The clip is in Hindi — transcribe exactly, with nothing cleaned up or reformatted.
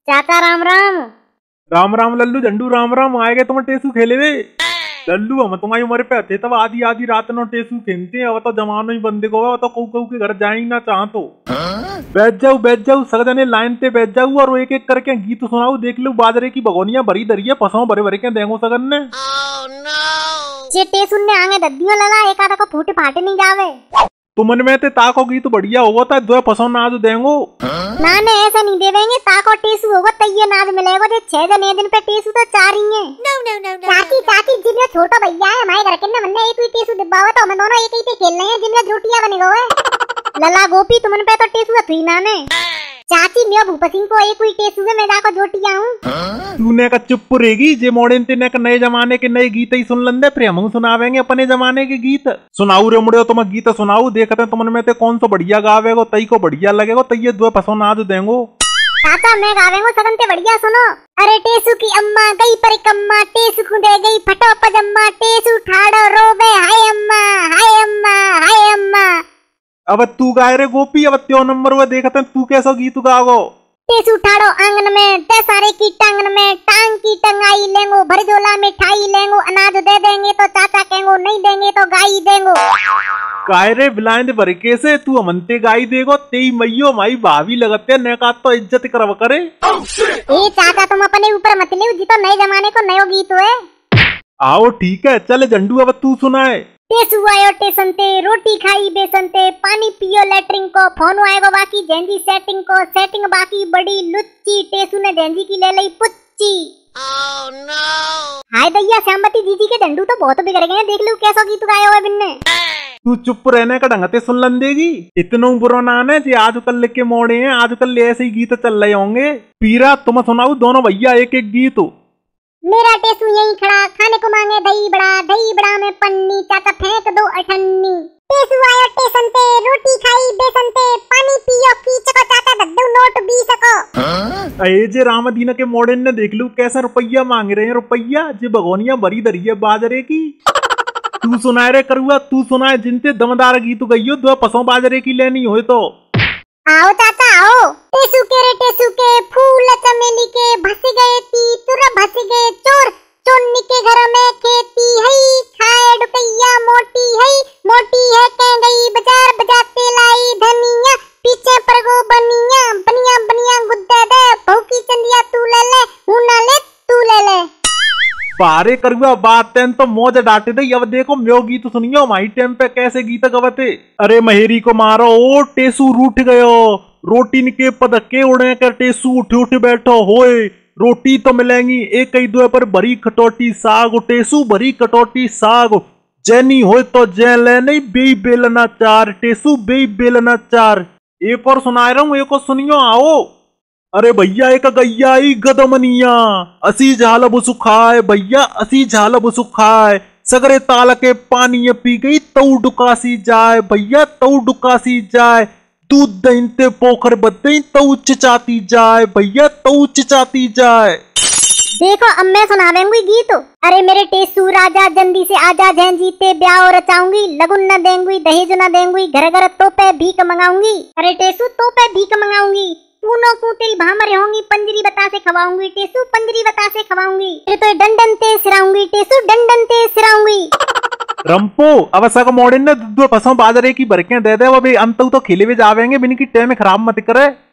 चाचा राम राम। राम राम लल्लू झंडू राम राम। आए गए तुम टेसू खेले वे लल्लू। हम तुम्हारी उम्र पे थे तब आधी आधी रात नो टेसू खेलते हैं। अब तो जमानो ही बंदे को तो कऊ कऊ के घर जाए ना चाह तो बैठ जाऊ बैठ जाऊ सगजने लाइन पे बैठ जाऊ और एक एक करके गीत सुनाऊ। देख लो बाजरे की भगोनिया भरी धरी है पसों भरे भरे के देंगो सगन ने जे टेसू ने आगे दद्दियों लगा एक आधा को फूटे फाटे नहीं जावे। तुमन में ते ताको गीत बढ़िया होगा था दो पसों नाज देंगो ना ने ऐसा नहीं देवेंगे। ताको टेसू होगा तैये नाज मिलेगा। जे छह जने दिन पे टेसू तो चार ही है। no, no, no, no, चाची चाची जिम्मे छोटा भैया है हमारे घर के ना हमने एक ही टेसू दिब्बावा तो हम दोनों एक ही पे खेल रहे हैं। जिम्मे झूठिया बने गए लला गोपी तुमन पे तो टेसू थी ना ने चाची मैं भूप सिंह को एक ही टेसू में मैं जाकर जोटिया हूँ। तूने का चुप रहेगी जे मोड़े तेने का नए जमाने के नए गीत ही सुन लंदे फिर हम सुनावेंगे अपने जमाने के गीत। सुनाऊ रे मुड़े तुम गीत सुनाऊ देखते तुमन में ते कौन सा बढ़िया गावेगो तई को बढ़िया लगेगो तई दो पसों नाच देंगो। चाचा मैं गावेंगो सगन ते बढ़िया सुनो। अरे टेसू की अम्मा गई परिकम्मा टेसू खुदे गई फटो पजम्मा टेसू ठाड़ो रोबे हाय अम्मा हाय अम्मा हाय अम्मा। अब तू गाय रे गोपी। अब त्यो नंबर वो देखते तू कैसा गीत गावो। टेसू ठाड़ो आंगन में ते सारे की टांगन में टांग की टंगाई लेंगो भर झोला मिठाई लेंगो अनाज दे देंगे तो चाचा कहेंगो नहीं देंगे तो गाई देंगो। गाय रे बिलाइंद भर के से तू अमनते गाई देगो तेई मैयो माई भाभी लगते ने का तो इज्जत करव करे। ए चाचा तुम अपने ऊपर मत ले जी तो नए जमाने को नयो गीत है। आओ ठीक है चल झंडू अब तू सुनाए। टेसू आयो टेसन ते रोटी खाई बेसन ते पानी पियो लेटरिंग को फोन आएगो बाकी जेंजी सेटिंग को सेटिंग बाकी बड़ी लुच्ची टेसू ने जेंजी की ले ली पुच्ची। ओह नो हाय भैया श्यामवती दीदी के झंडू तो बहुत बिगड़ गए हैं। देख लो कैसा गीत गाया हुआ बिन्ने। तू चुप रहने का ढंगते सुन लन देगी। इतना बुरा ना है जी आजकल के मोड़े हैं आजकल ऐसे ही गीत चल रहे होंगे। पीरा तुम सुनाऊ दोनों भैया एक एक गीत। मेरा टेसू यहीं खड़ा खाने को मांगे दही बड़ा दही बड़ा में पन्नी चाचा फेंक दो अठन्नी। टेसू आयो टेसन ते रोटी खाई बेसन ते पानी पियो कीचको चाचा दद्दू नोट बीस को। अये जे रामदीना के मोड़े ने देख लू कैसा रुपया मांग रहे हैं रुपया जे भगोनिया भरी धरी है बाजरे की। तू सुनाए रे करुआ तू सुनाए जिनते दमदार गीत गई हो दो पसों बाजरे की लेनी हो तो। आओ चाचा आओ। टेसू के रे टेसू के फूल चमेली के भस गए तीतुर भस गए चोर चोन्नी के घर में खेती है खाए रुपया मोटी है मोटी है कह गई बाजार बजाते लाई धनिया पीछे परगो बनिया बनिया बनिया गुद्दे दे भौकी चंदिया तू ले ले हूं ना ले तू ले ले। बारे करुआ बात तेन तो मौज डांटे दे। अब देखो म्यो गीत सुनियो माई टाइम पे कैसे गीत गवते। अरे महेरी को मारो ओ टेसू रूठ गयो रोटी के पदके उड़े कर टेसू उठ उठ बैठो होए रोटी तो मिलेंगी एक ही दो पर भरी कटोटी साग टेसू भरी कटोटी साग जैनी हो तो जै ले नहीं बे बेलना चार टेसू बे बेलना चार। एक और सुना रहा हूँ एक और सुनियो आओ। अरे भैया एक गैया आई गदमनिया असी झाल बुसुखाए भैया असी झाल बुसुखाए सगरे ताल के पानी पी गई तऊ डुकासी जाए भैया तऊ डुकासी जाए दूध दहीते पोखर बदई तऊ चिचाती जाए भैया तऊ चिचाती जाए। देखो अब मैं सुनावेंगी गीत। अरे मेरे टेसू राजा जल्दी से आजा जैन जीते ब्याह रचाऊंगी लगुन न देंगी दहेज न देंगी घर घर तो पे भीख मंगाऊंगी। अरे टेसू तो पे भीख मंगाऊंगी पूनो को तेरी भामरे होंगी पंजरी बता से खवाऊंगी टेसू पंजरी बता से खवाऊंगी फिर तो डंडन ते सिराऊंगी टेसू डंडन ते सिराऊंगी। रंपो अब सग मोड़े ने दो पसों बाजरे की बरकें दे दे वो भी अंत तो खेले हुए जावेंगे बिन की टेम खराब मत करे।